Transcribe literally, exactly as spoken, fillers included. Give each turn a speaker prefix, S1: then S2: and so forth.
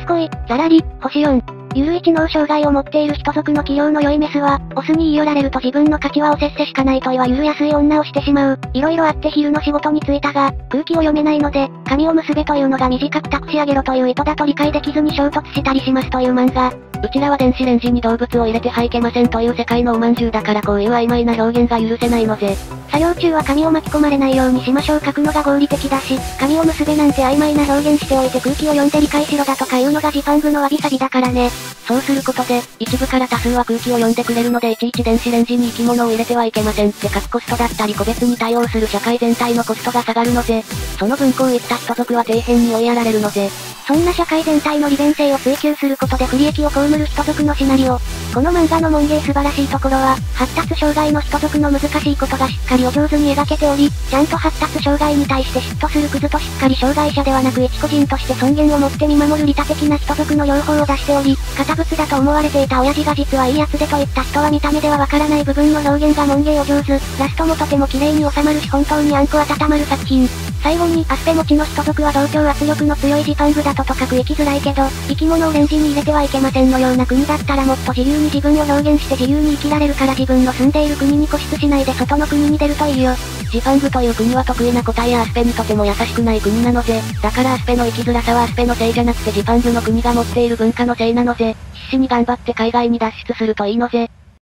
S1: 初恋、ザラリ、星よん。ゆるい知能障害を持っている人族の器量の良いメスは、オスに言い寄られると自分の価値はおせっせしかないと言わゆるやすい女をしてしまう。色々あって昼の仕事に就いたが、空気を読めないので、髪を結べというのが短く託し上げろという意図だと理解できずに衝突したりしますという漫画。
S2: うちらは電子レンジに動物を入れてはいけませんという世界のおまんじゅうだからこういう曖昧な表現が許せないのぜ。
S1: 作業中は髪を巻き込まれないようにしましょう書くのが合理的だし、髪を結べなんて曖昧な表現しておいて空気を読んで理解しろだとかいうのがジパングのわびさびだからね。
S2: そうすることで、一部から多数は空気を読んでくれるのでいちいち電子レンジに生き物を入れてはいけませんって書くコストだったり個別に対応する社会全体のコストが下がるのぜ。その分こういった人族は底辺に追いやられるのぜ。
S1: そんな社会全体の利便性を追求することで不利益を被る人族のシナリオ。この漫画の文芸素晴らしいところは、発達障害の人族の難しいことがしっかりお上手に描けており、ちゃんと発達障害に対して嫉妬するクズとしっかり障害者ではなく一個人として尊厳を持って見守る利他的な人族の両方を出しており、堅物だと思われていた親父が実はいいやつでといった人は見た目ではわからない部分の表現が文芸お上手、ラストもとても綺麗に収まるし本当にあんこ温まる作品。最後にアスペ持ちの人族は同調圧力の強いジパングだととかく生きづらいけど、生き物をレンジに入れてはいけませんのような国だったらもっと自由に自分を表現して自由に生きられるから自分の住んでいる国に固執しないで外の国に出るといいよ。
S2: ジパングという国は得意な個体やアスペにとても優しくない国なのぜ。だからアスペの生きづらさはアスペのせいじゃなくてジパングの国が持っている文化のせいなのぜ。必死に頑張って海外に脱出するといいのぜ。